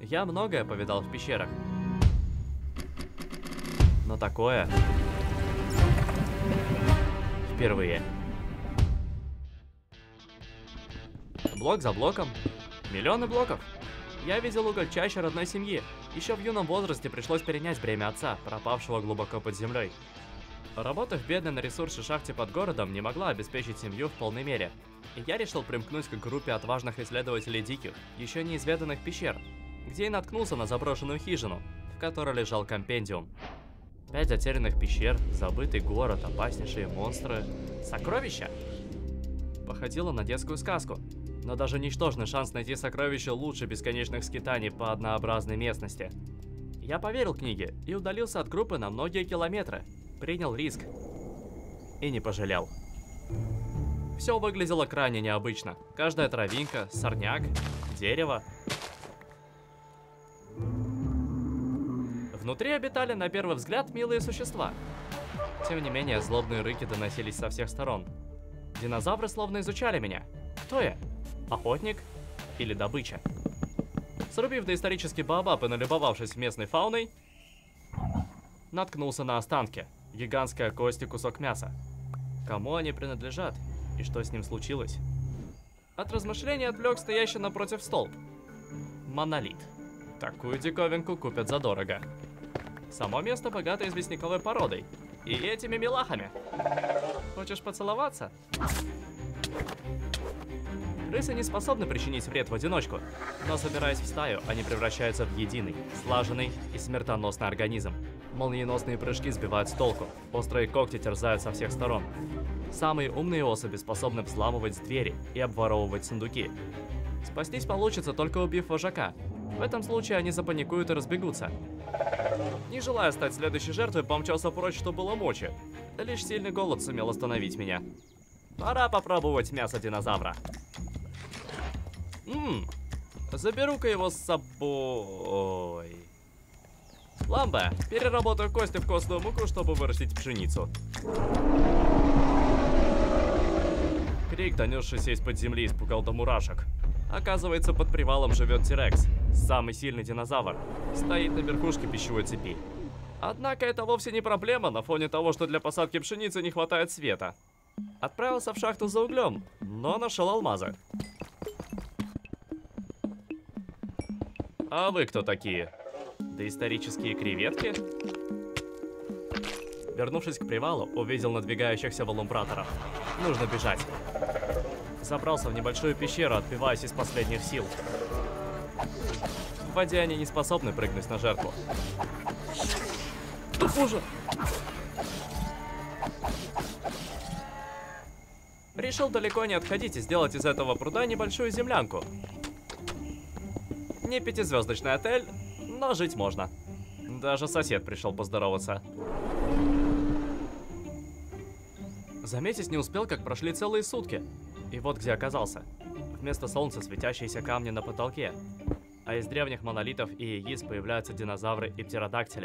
Я многое повидал в пещерах. Но такое... впервые. Блок за блоком. Миллионы блоков. Я видел уголь чаще родной семьи. Еще в юном возрасте пришлось перенять бремя отца, пропавшего глубоко под землей. Работа в бедной на ресурсы шахте под городом не могла обеспечить семью в полной мере. И я решил примкнуть к группе отважных исследователей диких, еще неизведанных пещер, где и наткнулся на заброшенную хижину, в которой лежал компендиум. 5 затерянных пещер, забытый город, опаснейшие монстры. Сокровища? Походило на детскую сказку. Но даже ничтожный шанс найти сокровища лучше бесконечных скитаний по однообразной местности. Я поверил книге и удалился от группы на многие километры. Принял риск. И не пожалел. Все выглядело крайне необычно. Каждая травинка, сорняк, дерево. Внутри обитали, на первый взгляд, милые существа. Тем не менее, злобные рыки доносились со всех сторон. Динозавры словно изучали меня. Кто я? Охотник или добыча? Срубив доисторический баобаб и налюбовавшись местной фауной, наткнулся на останки. Гигантская кость и кусок мяса. Кому они принадлежат? И что с ним случилось? От размышлений отвлек стоящий напротив столб. Монолит. Такую диковинку купят задорого. Само место богато известняковой породой. И этими милахами. Хочешь поцеловаться? Крысы не способны причинить вред в одиночку, но собираясь в стаю, они превращаются в единый, слаженный и смертоносный организм. Молниеносные прыжки сбивают с толку, острые когти терзают со всех сторон. Самые умные особи способны взламывать двери и обворовывать сундуки. Спастись получится, только убив вожака. В этом случае они запаникуют и разбегутся. Не желая стать следующей жертвой, помчался прочь, что было мочи. Лишь сильный голод сумел остановить меня. Пора попробовать мясо динозавра. Заберу-ка его с собой. Ламбе, переработаю кости в костную муку, чтобы вырастить пшеницу. Крик, донесшийся из-под земли, испугал до мурашек. Оказывается, под привалом живет Тирекс, самый сильный динозавр. Стоит на верхушке пищевой цепи. Однако это вовсе не проблема на фоне того, что для посадки пшеницы не хватает света. Отправился в шахту за углем, но нашел алмазы. А вы кто такие? Доисторические креветки? Вернувшись к привалу, увидел надвигающихся волумпраторов. Нужно бежать. Забрался в небольшую пещеру, отбиваясь из последних сил. В воде они не способны прыгнуть на жертву. Боже! Решил далеко не отходить и сделать из этого пруда небольшую землянку. Не пятизвездочный отель, но жить можно. Даже сосед пришел поздороваться. Заметить не успел, как прошли целые сутки. И вот где оказался. Вместо солнца светящиеся камни на потолке. А из древних монолитов и яиц появляются динозавры и птеродактили.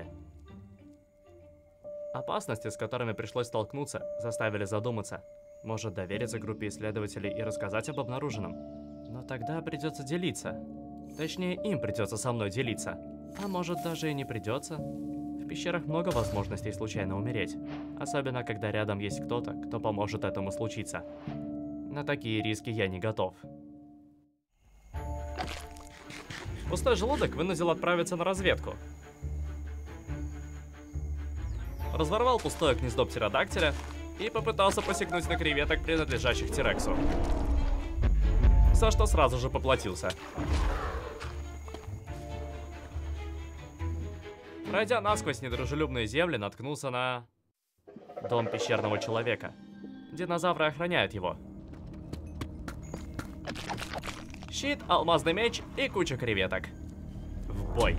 Опасности, с которыми пришлось столкнуться, заставили задуматься. Может, довериться группе исследователей и рассказать об обнаруженном. Но тогда придется делиться. Точнее, им придется со мной делиться. А может, даже и не придется. В пещерах много возможностей случайно умереть. Особенно, когда рядом есть кто-то, кто поможет этому случиться. На такие риски я не готов. Пустой желудок вынудил отправиться на разведку. Разворвал пустое гнездо птеродактиля и попытался посягнуть на креветок, принадлежащих Тирексу. За что сразу же поплатился. Пройдя насквозь недружелюбные земли, наткнулся на... дом пещерного человека. Динозавры охраняют его. Щит, алмазный меч и куча креветок. В бой.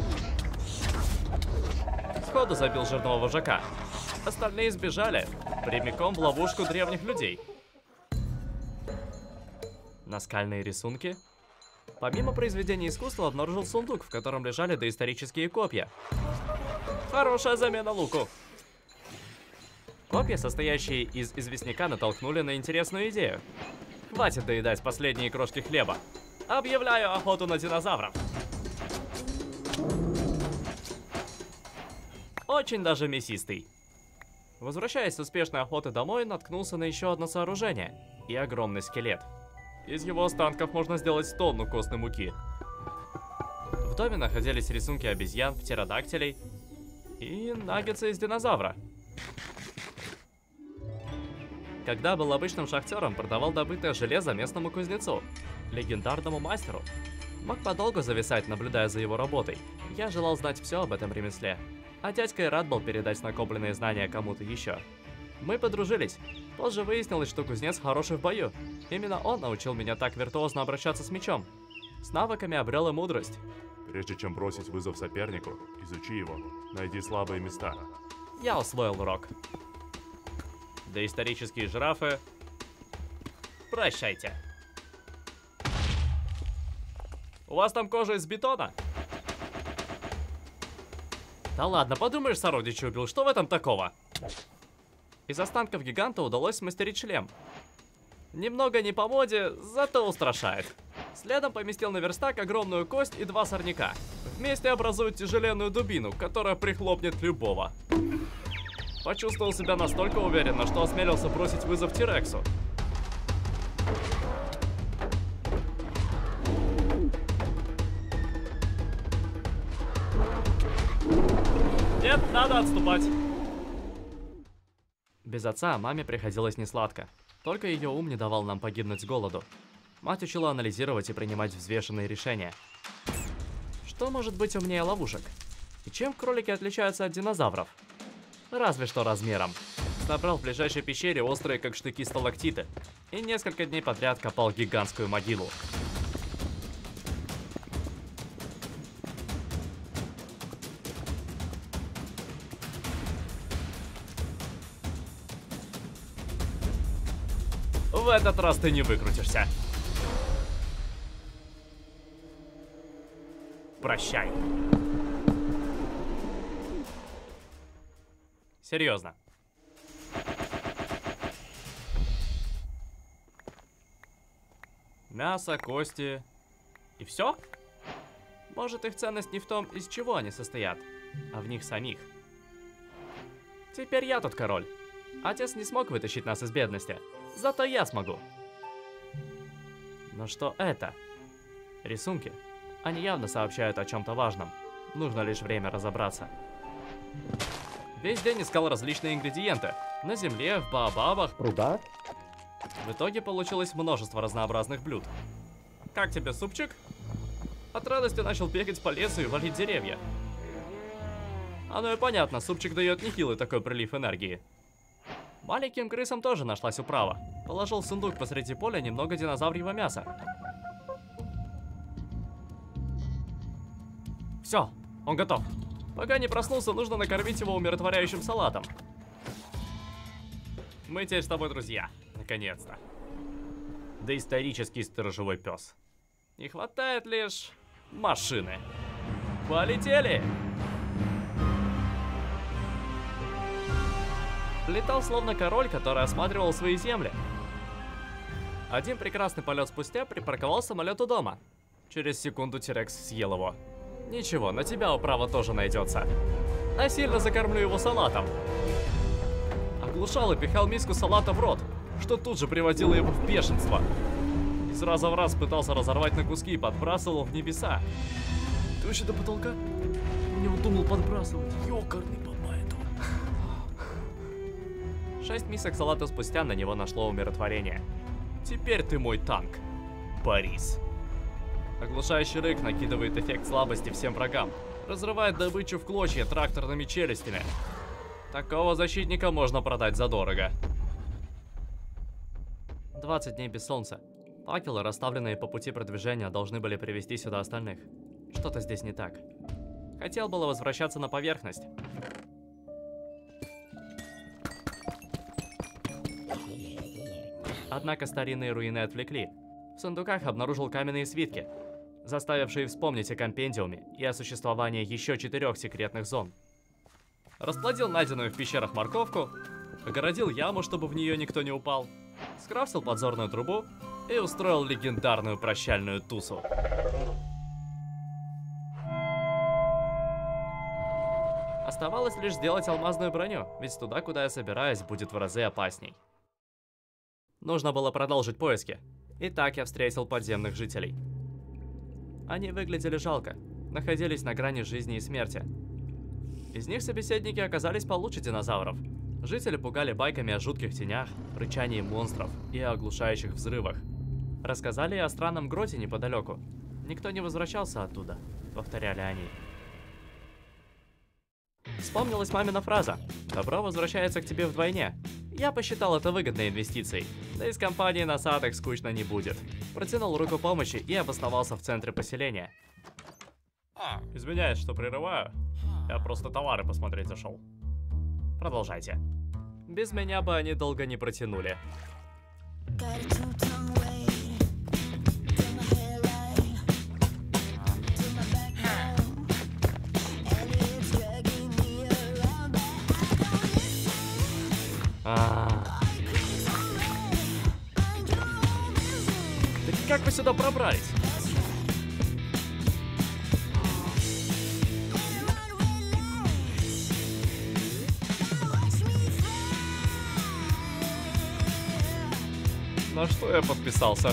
Сходу забил жирного вожака. Остальные сбежали, прямиком в ловушку древних людей. Наскальные рисунки. Помимо произведений искусства, обнаружил сундук, в котором лежали доисторические копья. Хорошая замена луку. Копья, состоящие из известняка, натолкнули на интересную идею. Хватит доедать последние крошки хлеба. Объявляю охоту на динозавров. Очень даже мясистый. Возвращаясь с успешной охоты домой, наткнулся на еще одно сооружение и огромный скелет. Из его останков можно сделать тонну костной муки. В доме находились рисунки обезьян, птеродактилей и наггетсы из динозавра. Когда был обычным шахтером, продавал добытое железо местному кузнецу, легендарному мастеру. Мог подолгу зависать, наблюдая за его работой. Я желал знать все об этом ремесле. А дядька и рад был передать накопленные знания кому-то еще. Мы подружились. Позже выяснилось, что кузнец хороший в бою. Именно он научил меня так виртуозно обращаться с мечом. С навыками обрел и мудрость. Прежде чем бросить вызов сопернику, изучи его, найди слабые места. Я усвоил урок. Доисторические жирафы. Прощайте. У вас там кожа из бетона? Да ладно, подумаешь, сородича убил, что в этом такого? Из останков гиганта удалось смастерить шлем. Немного не по моде, зато устрашает. Следом поместил на верстак огромную кость и 2 сорняка. Вместе образуют тяжеленную дубину, которая прихлопнет любого. Почувствовал себя настолько уверенно, что осмелился бросить вызов Тирексу. Нет, надо отступать. Без отца маме приходилось несладко. Только ее ум не давал нам погибнуть с голоду. Мать учила анализировать и принимать взвешенные решения. Что может быть умнее ловушек? И чем кролики отличаются от динозавров? Разве что размером. Набрал в ближайшей пещере острые как штыки сталактиты и несколько дней подряд копал гигантскую могилу. В этот раз ты не выкрутишься. Прощай. Серьезно. Мясо, кости. И все? Может, их ценность не в том, из чего они состоят, а в них самих. Теперь я тут король. Отец не смог вытащить нас из бедности. Зато я смогу. Но что это? Рисунки. Они явно сообщают о чем-то важном. Нужно лишь время разобраться. Весь день искал различные ингредиенты. На земле, в баобабах, прудах. В итоге получилось множество разнообразных блюд. Как тебе супчик? От радости начал бегать по лесу и валить деревья. Оно и понятно, супчик дает нехилый такой прилив энергии. Маленьким крысам тоже нашлась управа. Положил в сундук посреди поля немного динозаврьего мяса. Все, он готов. Пока не проснулся, нужно накормить его умиротворяющим салатом. Мы теперь с тобой друзья, наконец-то. Доисторический сторожевой пес. Не хватает лишь машины. Полетели! Летал словно король, который осматривал свои земли. Один прекрасный полет спустя припарковал самолет у дома. Через секунду Тирекс съел его. Ничего, на тебя управа тоже найдется. Насильно закормлю его салатом. Оглушал и пихал миску салата в рот, что тут же приводило его в бешенство. Из раза в раз пытался разорвать на куски и подбрасывал в небеса. Ты вообще до потолка? Не удумал подбрасывать. Ёкарный бабайду. 6 мисок салата спустя на него нашло умиротворение. Теперь ты мой танк, Борис. Оглушающий рык накидывает эффект слабости всем врагам. Разрывает добычу в клочья тракторными челюстями. Такого защитника можно продать задорого. 20 дней без солнца. Факелы, расставленные по пути продвижения, должны были привести сюда остальных. Что-то здесь не так. Хотел было возвращаться на поверхность. Однако старинные руины отвлекли. В сундуках обнаружил каменные свитки, заставившие вспомнить о компендиуме и о существовании еще 4 секретных зон. Расплодил найденную в пещерах морковку, огородил яму, чтобы в нее никто не упал, скрафтил подзорную трубу и устроил легендарную прощальную тусу. Оставалось лишь сделать алмазную броню, ведь туда, куда я собираюсь, будет в разы опасней. Нужно было продолжить поиски. И так я встретил подземных жителей. Они выглядели жалко, находились на грани жизни и смерти. Из них собеседники оказались получше динозавров. Жители пугали байками о жутких тенях, рычании монстров и о оглушающих взрывах. Рассказали и о странном гроте неподалеку. Никто не возвращался оттуда, повторяли они. Вспомнилась мамина фраза: «Добро возвращается к тебе вдвойне». Я посчитал это выгодной инвестицией. Да и с компанией носатых скучно не будет. Протянул руку помощи и обосновался в центре поселения. Извиняюсь, что прерываю. Я просто товары посмотреть зашел. Продолжайте. Без меня бы они долго не протянули. Так как вы сюда пробрались? На что я подписался?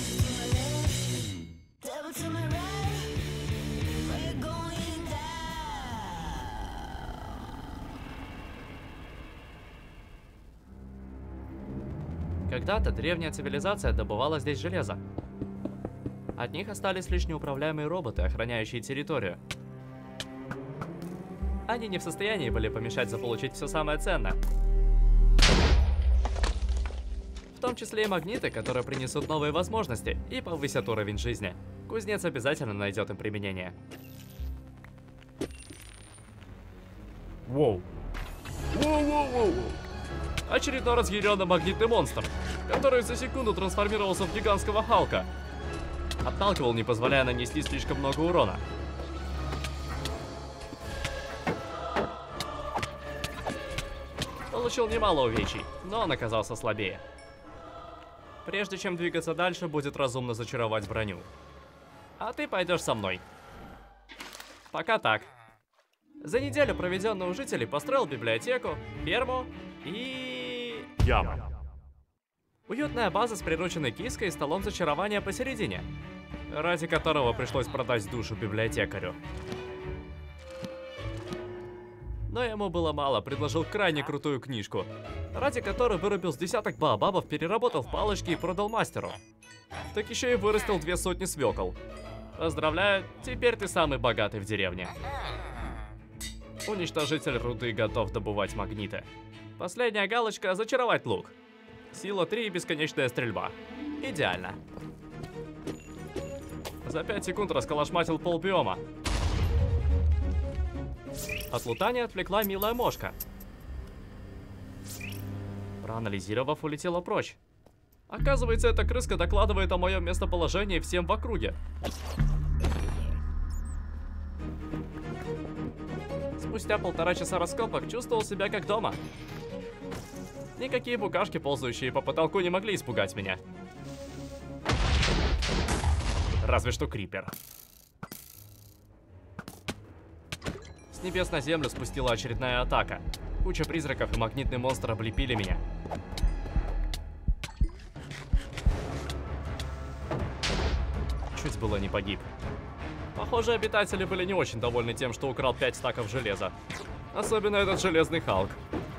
Когда-то древняя цивилизация добывала здесь железо. От них остались лишь неуправляемые роботы, охраняющие территорию. Они не в состоянии были помешать заполучить все самое ценное. В том числе и магниты, которые принесут новые возможности и повысят уровень жизни. Кузнец обязательно найдет им применение. Воу. Воу-воу-воу. Очередной разъяренный магнитный монстр, который за секунду трансформировался в гигантского Халка. Отталкивал, не позволяя нанести слишком много урона. Получил немало увечий, но он оказался слабее. Прежде чем двигаться дальше, будет разумно зачаровать броню. А ты пойдешь со мной. Пока так. За неделю, проведенную у жителей, построил библиотеку, ферму и... Яма. Уютная база с прирученной киской и столом зачарования посередине, ради которого пришлось продать душу библиотекарю. Но ему было мало, предложил крайне крутую книжку, ради которой вырубил с десяток баобабов, переработал в палочки и продал мастеру. Так еще и вырастил 200 свекол. Поздравляю, теперь ты самый богатый в деревне. Уничтожитель руды готов добывать магниты. Последняя галочка — зачаровать лук. Сила 3 и бесконечная стрельба. Идеально. За 5 секунд расколошматил полбиома. От лутания отвлекла милая мошка. Проанализировав, улетела прочь. Оказывается, эта крыска докладывает о моем местоположении всем в округе. Спустя 1,5 часа раскопок чувствовал себя как дома. Никакие букашки, ползающие по потолку, не могли испугать меня. Разве что крипер. С небес на землю спустила очередная атака. Куча призраков и магнитный монстр облепили меня. Чуть было не погиб. Похоже, обитатели были не очень довольны тем, что украл 5 стаков железа. Особенно этот железный Халк.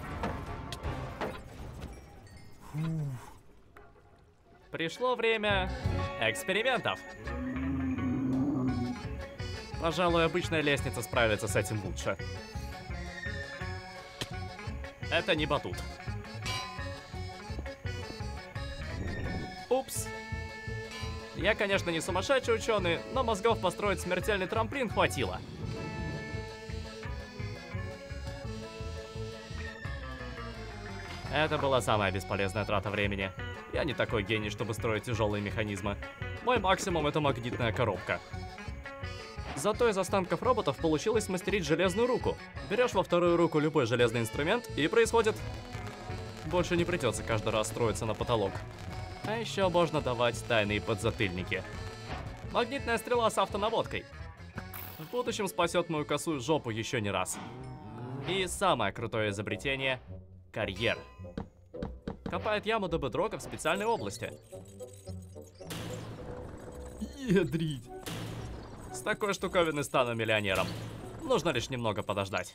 Пришло время экспериментов. Пожалуй, обычная лестница справится с этим лучше. Это не батут. Упс. Я, конечно, не сумасшедший ученый, но мозгов построить смертельный трамплин хватило. Это была самая бесполезная трата времени. Я не такой гений, чтобы строить тяжелые механизмы. Мой максимум — это магнитная коробка. Зато из останков роботов получилось смастерить железную руку. Берешь во вторую руку любой железный инструмент, и происходит... Больше не придется каждый раз строиться на потолок. А еще можно давать тайные подзатыльники. Магнитная стрела с автонаводкой. В будущем спасет мою косую жопу еще не раз. И самое крутое изобретение — карьер. Копает яму до бедрока в специальной области. Ядрить. С такой штуковины стану миллионером. Нужно лишь немного подождать.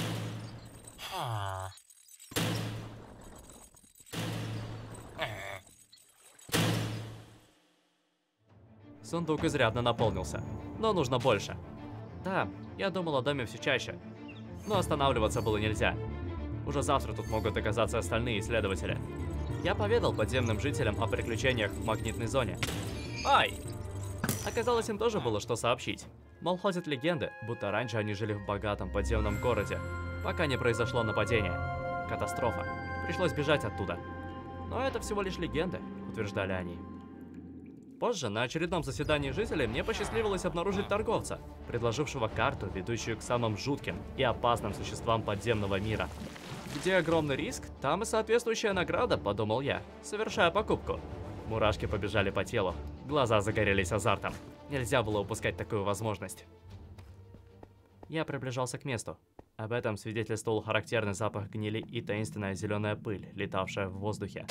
Сундук изрядно наполнился, но нужно больше. Да, я думал о доме все чаще, но останавливаться было нельзя. Уже завтра тут могут оказаться остальные исследователи. Я поведал подземным жителям о приключениях в магнитной зоне. Ай! Оказалось, им тоже было что сообщить. Мол, ходят легенды, будто раньше они жили в богатом подземном городе, пока не произошло нападение. Катастрофа. Пришлось бежать оттуда. Но это всего лишь легенды, утверждали они. Позже, на очередном заседании жителей, мне посчастливилось обнаружить торговца, предложившего карту, ведущую к самым жутким и опасным существам подземного мира. Где огромный риск, там и соответствующая награда, подумал я, совершая покупку. Мурашки побежали по телу, глаза загорелись азартом. Нельзя было упускать такую возможность. Я приближался к месту. Об этом свидетельствовал характерный запах гнили и таинственная зеленая пыль, летавшая в воздухе.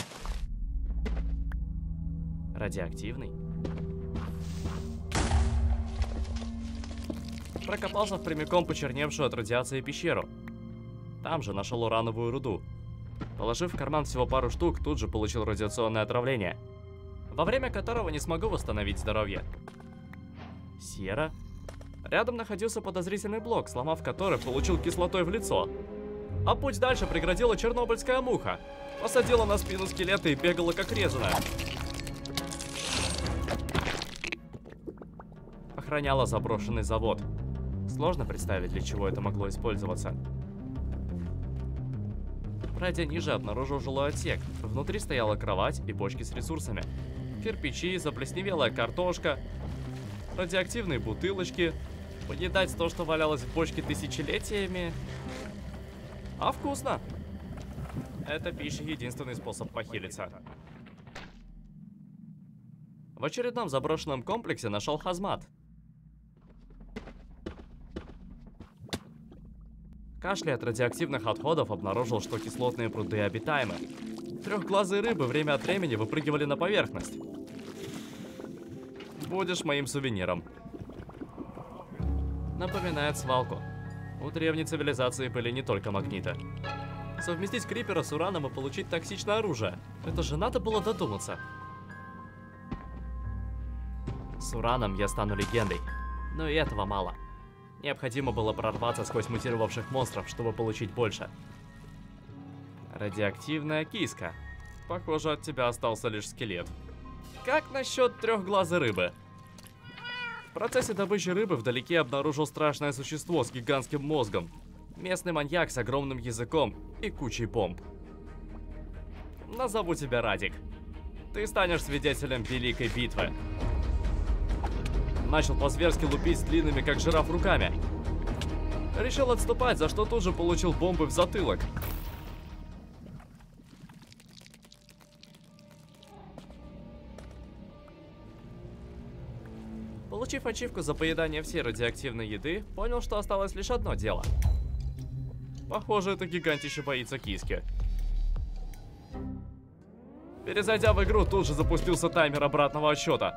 Радиоактивный? Прокопался прямиком почерневшую от радиации пещеру. Там же нашел урановую руду. Положив в карман всего пару штук, тут же получил радиационное отравление, во время которого не смогу восстановить здоровье. Сера? Рядом находился подозрительный блок, сломав который, получил кислотой в лицо. А путь дальше преградила чернобыльская муха. Посадила на спину скелета и бегала как резаная. Охраняла заброшенный завод. Сложно представить, для чего это могло использоваться. Пройдя ниже, обнаружил жилой отсек. Внутри стояла кровать и бочки с ресурсами. Кирпичи, заплесневелая картошка, радиоактивные бутылочки. Поедать то, что валялось в бочке тысячелетиями. А вкусно! Эта пища — единственный способ похилиться. В очередном заброшенном комплексе нашел хазмат. Кашляя от радиоактивных отходов, обнаружил, что кислотные пруды обитаемы. Трехглазые рыбы время от времени выпрыгивали на поверхность. Будешь моим сувениром. Напоминает свалку. У древней цивилизации были не только магниты. Совместить крипера с ураном и получить токсичное оружие. Это же надо было додуматься. С ураном я стану легендой. Но и этого мало. Необходимо было прорваться сквозь мутировавших монстров, чтобы получить больше. Радиоактивная киска. Похоже, от тебя остался лишь скелет. Как насчет трехглазой рыбы? В процессе добычи рыбы вдалеке обнаружил страшное существо с гигантским мозгом. Местный маньяк с огромным языком и кучей бомб. Назову тебя Радик. Ты станешь свидетелем великой битвы. Начал по-зверски лупить с длинными, как жираф, руками. Решил отступать, за что тут же получил бомбы в затылок. Получив ачивку за поедание всей радиоактивной еды, понял, что осталось лишь одно дело. Похоже, это гигантище боится киски. Перезайдя в игру, тут же запустился таймер обратного отсчета.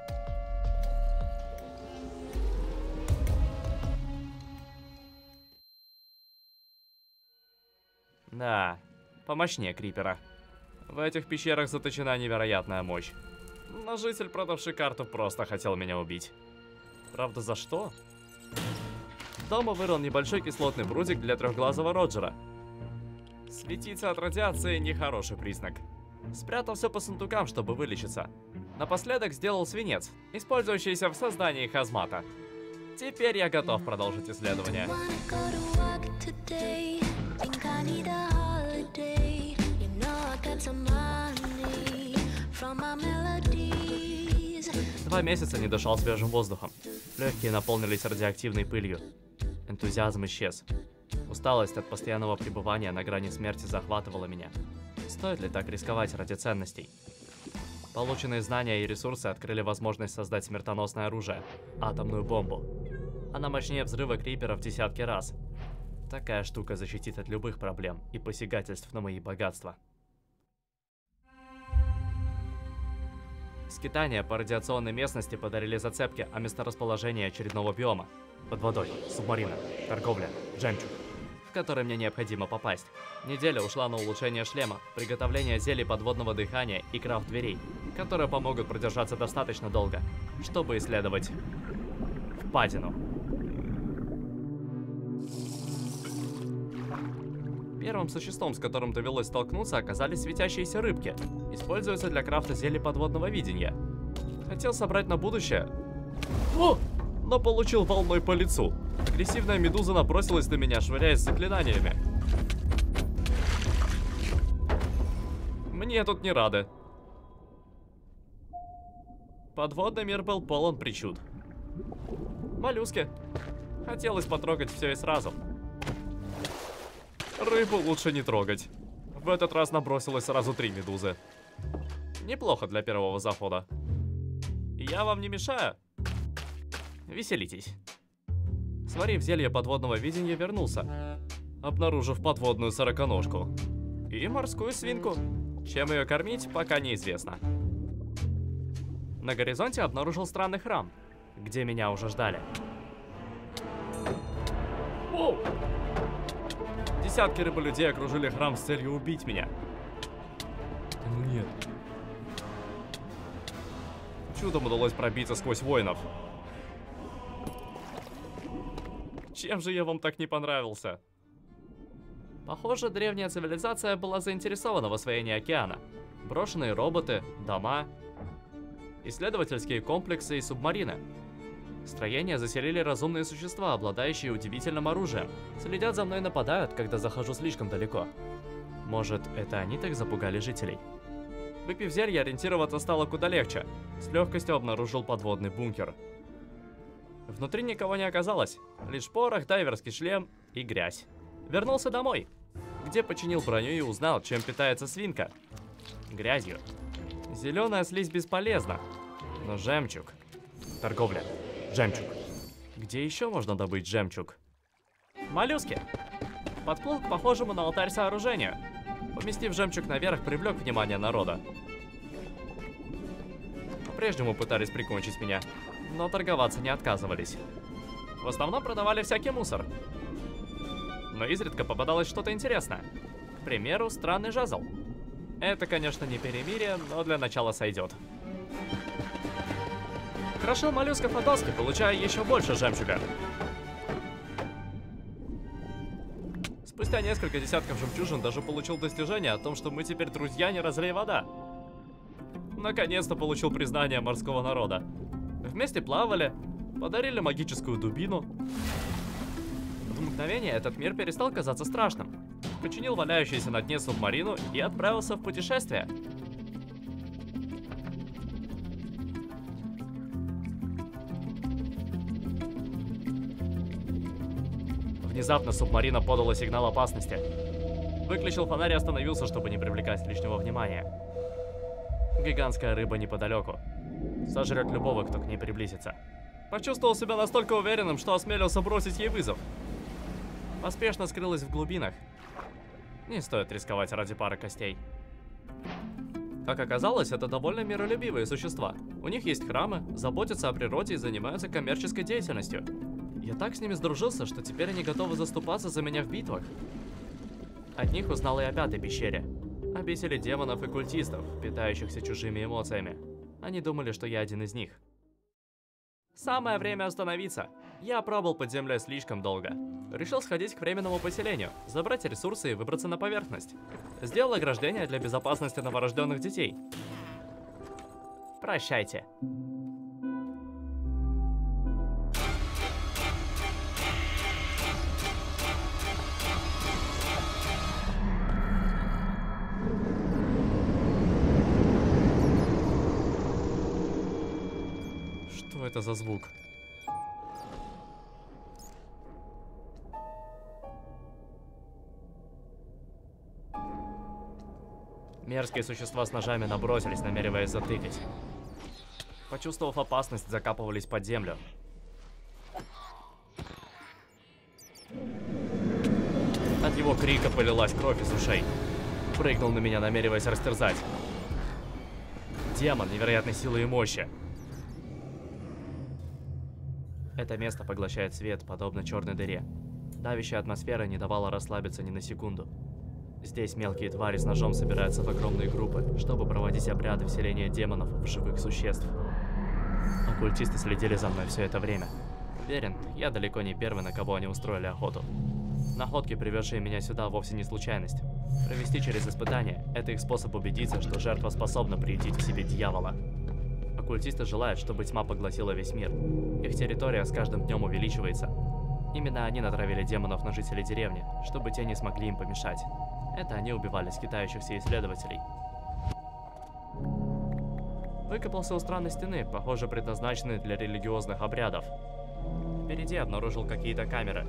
Да, помощнее крипера. В этих пещерах заточена невероятная мощь. Но житель, продавший карту, просто хотел меня убить. Правда, за что? Дома вырыл небольшой кислотный прудик для трехглазого Роджера. Светиться от радиации — нехороший признак. Спрятал все по сундукам, чтобы вылечиться. Напоследок сделал свинец, использующийся в создании хазмата. Теперь я готов продолжить исследование. 2 месяца не дышал свежим воздухом. Легкие наполнились радиоактивной пылью. Энтузиазм исчез. Усталость от постоянного пребывания на грани смерти захватывала меня. Стоит ли так рисковать ради ценностей? Полученные знания и ресурсы открыли возможность создать смертоносное оружие — атомную бомбу. Она мощнее взрыва крипера в десятки раз. Такая штука защитит от любых проблем и посягательств на мои богатства. Скитания по радиационной местности подарили зацепки о месторасположении очередного биома. Под водой, субмарина, торговля, жемчуг, в который мне необходимо попасть. Неделя ушла на улучшение шлема, приготовление зелий подводного дыхания и крафт дверей, которые помогут продержаться достаточно долго, чтобы исследовать впадину. Первым существом, с которым довелось столкнуться, оказались светящиеся рыбки. Используются для крафта зелий подводного видения. Хотел собрать на будущее, но получил волной по лицу. Агрессивная медуза набросилась на меня, швыряясь заклинаниями. Мне тут не рады. Подводный мир был полон причуд. Моллюски. Хотелось потрогать все и сразу. Рыбу лучше не трогать. В этот раз набросилось сразу 3 медузы. Неплохо для первого захода. Я вам не мешаю? Веселитесь. Сварив зелье подводного видения, вернулся, обнаружив подводную сороконожку и морскую свинку. Чем ее кормить, пока неизвестно. На горизонте обнаружил странный храм, где меня уже ждали. Воу! Десятки рыболюдей окружили храм с целью убить меня. Ну нет. Чудом удалось пробиться сквозь воинов. Чем же я вам так не понравился? Похоже, древняя цивилизация была заинтересована в освоении океана. Брошенные роботы, дома, исследовательские комплексы и субмарины. Строения заселили разумные существа, обладающие удивительным оружием. Следят за мной и нападают, когда захожу слишком далеко. Может, это они так запугали жителей? Выпив зелье, ориентироваться стало куда легче. С легкостью обнаружил подводный бункер. Внутри никого не оказалось. Лишь порох, дайверский шлем и грязь. Вернулся домой, где починил броню и узнал, чем питается свинка. Грязью. Зеленая слизь бесполезна. Но жемчуг. Торговля. Жемчуг. Где еще можно добыть жемчуг? Моллюски. Подплыл к похожему на алтарь сооружению. Поместив жемчуг наверх, привлек внимание народа. По-прежнему пытались прикончить меня, но торговаться не отказывались. В основном продавали всякий мусор. Но изредка попадалось что-то интересное. К примеру, странный жезл. Это, конечно, не перемирие, но для начала сойдет. Крошил моллюсков на доски, получая еще больше жемчуга. Спустя несколько десятков жемчужин даже получил достижение о том, что мы теперь друзья, не разлей вода. Наконец-то получил признание морского народа. Вместе плавали, подарили магическую дубину. В мгновение этот мир перестал казаться страшным. Починил валяющуюся на дне субмарину и отправился в путешествие. Внезапно субмарина подала сигнал опасности. Выключил фонарь и остановился, чтобы не привлекать лишнего внимания. Гигантская рыба неподалеку. Сожрет любого, кто к ней приблизится. Почувствовал себя настолько уверенным, что осмелился бросить ей вызов. Поспешно скрылась в глубинах. Не стоит рисковать ради пары костей. Как оказалось, это довольно миролюбивые существа. У них есть храмы, заботятся о природе и занимаются коммерческой деятельностью. Я так с ними сдружился, что теперь они готовы заступаться за меня в битвах. От них узнал и о пятой пещере. Обители демонов и культистов, питающихся чужими эмоциями. Они думали, что я один из них. Самое время остановиться. Я пробыл под землей слишком долго. Решил сходить к временному поселению, забрать ресурсы и выбраться на поверхность. Сделал ограждение для безопасности новорожденных детей. Прощайте. Что это за звук? Мерзкие существа с ножами набросились, намереваясь затыкать. Почувствовав опасность, закапывались под землю. его крика полилась кровь из ушей. Прыгнул на меня, намереваясь растерзать. Демон невероятной силы и мощи. Это место поглощает свет, подобно черной дыре. Давящая атмосфера не давала расслабиться ни на секунду. Здесь мелкие твари с ножом собираются в огромные группы, чтобы проводить обряды вселения демонов в живых существ. Оккультисты следили за мной все это время. Уверен, я далеко не первый, на кого они устроили охоту. Находки, приведшие меня сюда, вовсе не случайность. Провести через испытание – это их способ убедиться, что жертва способна приютить к себе дьявола. Оккультисты желают, чтобы тьма поглотила весь мир. Их территория с каждым днем увеличивается. Именно они натравили демонов на жителей деревни, чтобы те не смогли им помешать. Это они убивали скитающихся исследователей. Выкопался у странной стены, похоже, предназначенной для религиозных обрядов. Впереди обнаружил какие-то камеры.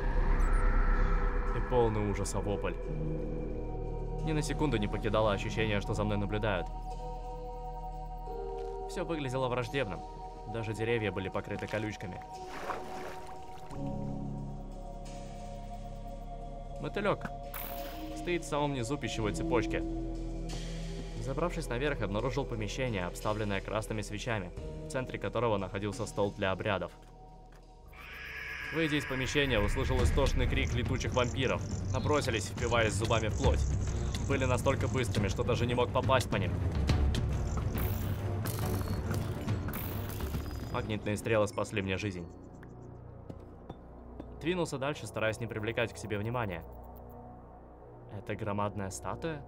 И полный ужаса вопль. Ни на секунду не покидало ощущение, что за мной наблюдают. Все выглядело враждебным. Даже деревья были покрыты колючками. Мотылек. Стоит в самом низу пищевой цепочки. Забравшись наверх, обнаружил помещение, обставленное красными свечами, в центре которого находился стол для обрядов. Выйдя из помещения, услышал истошный крик летучих вампиров. Набросились, впиваясь зубами в плоть. Были настолько быстрыми, что даже не мог попасть по ним. Магнитные стрелы спасли мне жизнь. Двинулся дальше, стараясь не привлекать к себе внимания. Это громадная статуя?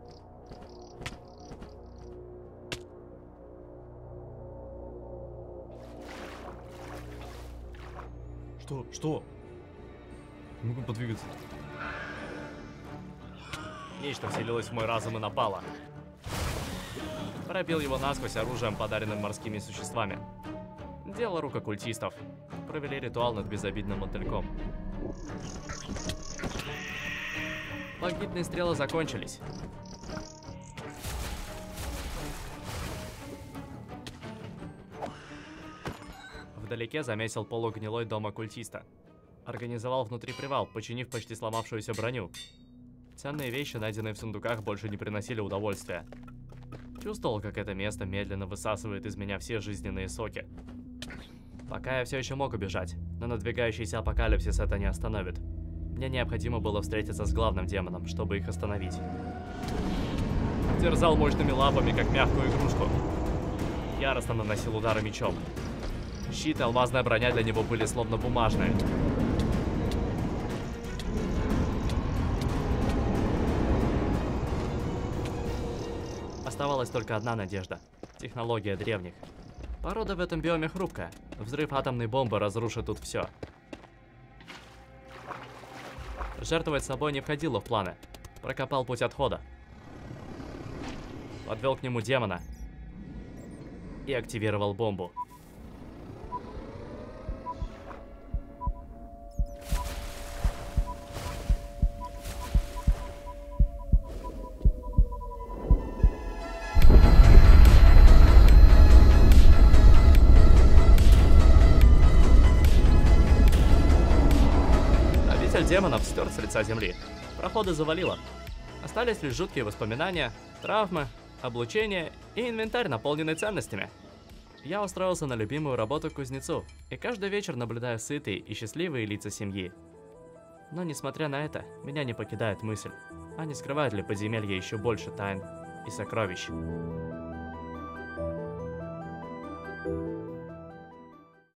Что? Не могу подвигаться. Нечто вселилось в мой разум и напало. Пробил его насквозь оружием, подаренным морскими существами. Дело рук оккультистов. Провели ритуал над безобидным мотыльком. Магнитные стрелы закончились. Вдалеке заметил полугнилой дом оккультиста. Организовал внутри привал, починив почти сломавшуюся броню. Ценные вещи, найденные в сундуках, больше не приносили удовольствия. Чувствовал, как это место медленно высасывает из меня все жизненные соки. Пока я все еще мог убежать, но надвигающийся апокалипсис это не остановит. Мне необходимо было встретиться с главным демоном, чтобы их остановить. Терзал мощными лапами, как мягкую игрушку. Яростно наносил удары мечом. Щит и алмазная броня для него были словно бумажные. Оставалась только одна надежда – технология древних. Порода в этом биоме хрупкая. Взрыв атомной бомбы разрушит тут все. Жертвовать собой не входило в планы. Прокопал путь отхода. Подвел к нему демона. И активировал бомбу. Демонов стер с лица земли. Проходы завалило. Остались лишь жуткие воспоминания, травмы, облучение и инвентарь, наполненный ценностями. Я устроился на любимую работу к кузнецу, и каждый вечер наблюдаю сытые и счастливые лица семьи. Но несмотря на это, меня не покидает мысль, а не скрывают ли подземелья еще больше тайн и сокровищ.